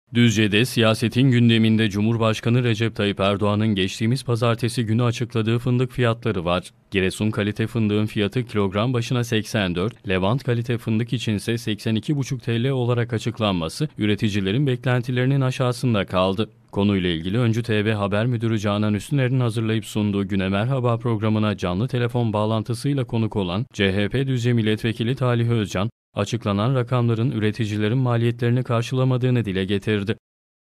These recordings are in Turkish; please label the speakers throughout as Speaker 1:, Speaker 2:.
Speaker 1: Düzce'de siyasetin gündeminde Cumhurbaşkanı Recep Tayyip Erdoğan'ın geçtiğimiz pazartesi günü açıkladığı fındık fiyatları var. Giresun kalite fındığın fiyatı kilogram başına 84, Levant kalite fındık içinse 82,5 TL olarak açıklanması üreticilerin beklentilerinin aşağısında kaldı. Konuyla ilgili Öncü TV Haber Müdürü Canan Üstüner'in hazırlayıp sunduğu Güne Merhaba programına canlı telefon bağlantısıyla konuk olan CHP Düzce Milletvekili Talih Özcan, açıklanan rakamların üreticilerin maliyetlerini karşılamadığını dile getirdi.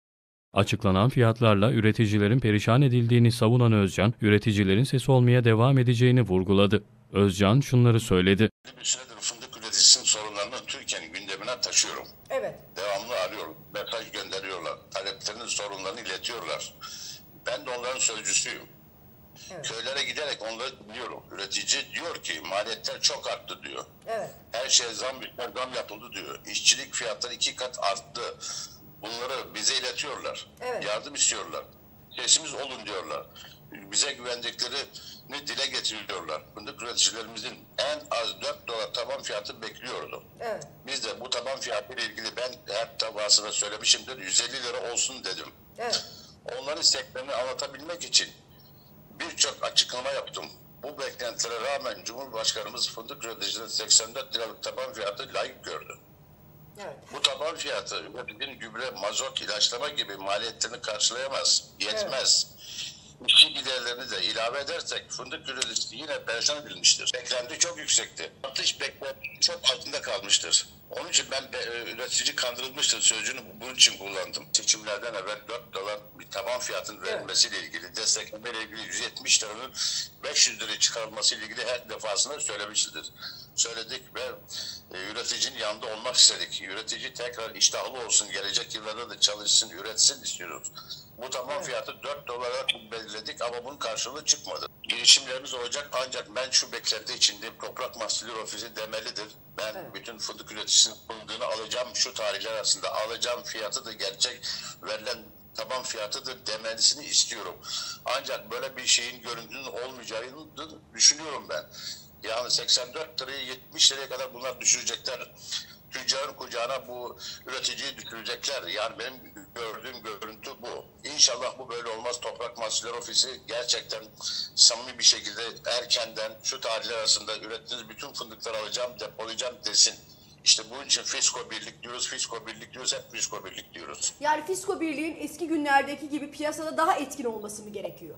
Speaker 1: Açıklanan fiyatlarla üreticilerin perişan edildiğini savunan Özcan, üreticilerin sesi olmaya devam edeceğini vurguladı. Özcan şunları söyledi.
Speaker 2: Bir süredir fındık üreticisinin sorunlarını Türkiye'nin gündemine taşıyorum.
Speaker 3: Evet.
Speaker 2: Devamlı arıyorum, mesaj gönderiyorlar, taleplerinin sorunlarını iletiyorlar. Ben de onların sözcüsüyüm. Evet. Köylere giderek onları dinliyorum. Üretici diyor ki maliyetler çok arttı diyor.
Speaker 3: Evet.
Speaker 2: Her şeye zam yapıldı diyor. İşçilik fiyatları 2 kat arttı. Bunları bize iletiyorlar.
Speaker 3: Evet.
Speaker 2: Yardım istiyorlar. Sesimiz olun diyorlar. Bize güvendiklerini dile getiriyorlar. Fındık üreticilerimizin en az 4 dolar taban fiyatı bekliyordu.
Speaker 3: Evet.
Speaker 2: Biz de bu taban fiyatı ile ilgili ben her tabasında söylemişimdir 150 lira olsun dedim.
Speaker 3: Evet.
Speaker 2: Onların isteklerini anlatabilmek için birçok açıklama yaptım. Bu beklentilere rağmen Cumhurbaşkanımız fındık üreticilerinin 84 liralık taban fiyatı layık gördü.
Speaker 3: Evet.
Speaker 2: Bu taban fiyatı üreticinin gübre, mazot, ilaçlama gibi maliyetlerini karşılayamaz, yetmez. İşçi giderlerini de ilave edersek fındık üreticisi yine perişan edilmiştir. Beklenti çok yüksekti. Artış beklenti çok altında kalmıştır. Onun için ben üretici kandırılmıştır sözcüğünü bunun için kullandım. Seçimlerden evvel 4 dolar bir taban fiyatının verilmesiyle ilgili, desteklemeyle ilgili 170 liranın 500 liraya çıkarılmasıyla ilgili her defasında söylemişizdir. Söyledik ve üreticinin yanında olmak istedik. Üretici tekrar iştahlı olsun, gelecek yıllarda da çalışsın, üretsin istiyoruz. Bu taban fiyatı 4 dolara belirledik ama bunun karşılığı çıkmadı. Girişimlerimiz olacak ancak ben şu beklenti içindeyim. Toprak Mahsulleri Ofisi demelidir. Ben bütün fındık üreticisinin fındığını alacağım şu tarihler arasında. Alacağım fiyatı da gerçek verilen taban fiyatıdır demesini istiyorum. Ancak böyle bir şeyin göründüğünün olmayacağını düşünüyorum ben. Yani 84 liraya 70 liraya kadar bunlar düşürecekler. Tüccarın kucağına bu üreticiyi düşürecekler. Yani benim gördüğüm görüntü bu. İnşallah bu böyle olmaz. Toprak Mahsulleri Ofisi gerçekten samimi bir şekilde erkenden şu tarihler arasında ürettiğiniz bütün fındıkları alacağım, depolayacağım desin. İşte bunun için fisko birlik diyoruz, fisko birlik diyoruz, hep fisko birlik diyoruz.
Speaker 3: Yani fisko birliğin eski günlerdeki gibi piyasada daha etkin olması mı gerekiyor?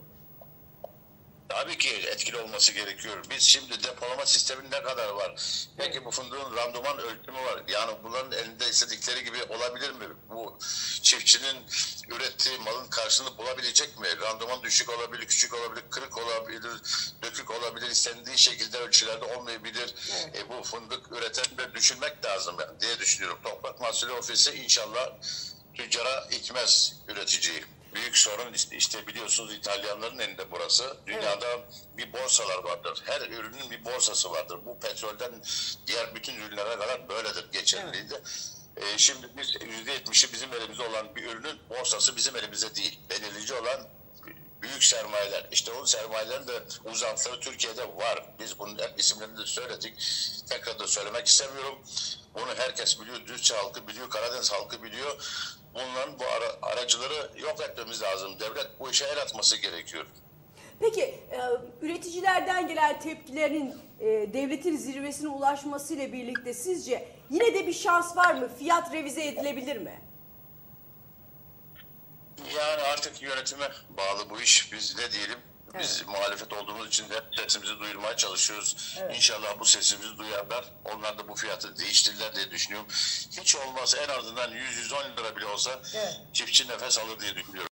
Speaker 2: Tabii ki etkili olması gerekiyor. Biz şimdi depolama sistemi ne kadar var? Peki bu fındığın randıman ölçümü var. Yani bunların elinde istedikleri gibi olabilir mi? Bu çiftçinin ürettiği malın karşılığını bulabilecek mi? Randıman düşük olabilir, küçük olabilir, kırık olabilir, dökük olabilir. İstendiği şekilde ölçülerde olmayabilir. Bu fındık üreten de düşünmek lazım diye düşünüyorum. Toprak Mahsulleri Ofisi inşallah tüccara itmez üreticiyi. Büyük sorun işte biliyorsunuz İtalyanların elinde burası. Dünyada bir borsalar vardır. Her ürünün bir borsası vardır. Bu petrolden diğer bütün ürünlere kadar böyledir, geçerliydi. Şimdi biz %70'i bizim elimizde olan bir ürünün borsası bizim elimizde değil. Belirleyici olan büyük sermayeler. İşte o sermayelerin de uzantıları Türkiye'de var. Biz bunun hep isimlerini de söyledik. Tekrar da söylemek istemiyorum. Bunu herkes biliyor. Düzce halkı biliyor. Karadeniz halkı biliyor. Bunların bu aracıları yok etmemiz lazım. Devlet bu işe el atması gerekiyor.
Speaker 3: Peki üreticilerden gelen tepkilerin devletin zirvesine ulaşmasıyla birlikte sizce yine de bir şans var mı? Fiyat revize edilebilir mi?
Speaker 2: Yani artık yönetime bağlı bu iş. Biz ne diyelim? Biz muhalefet olduğumuz için de sesimizi duyurmaya çalışıyoruz. İnşallah bu sesimizi duyarlar. Onlar da bu fiyatı değiştirirler diye düşünüyorum. Hiç olmazsa en azından 100-110 lira bile olsa çiftçi nefes alır diye düşünüyorum.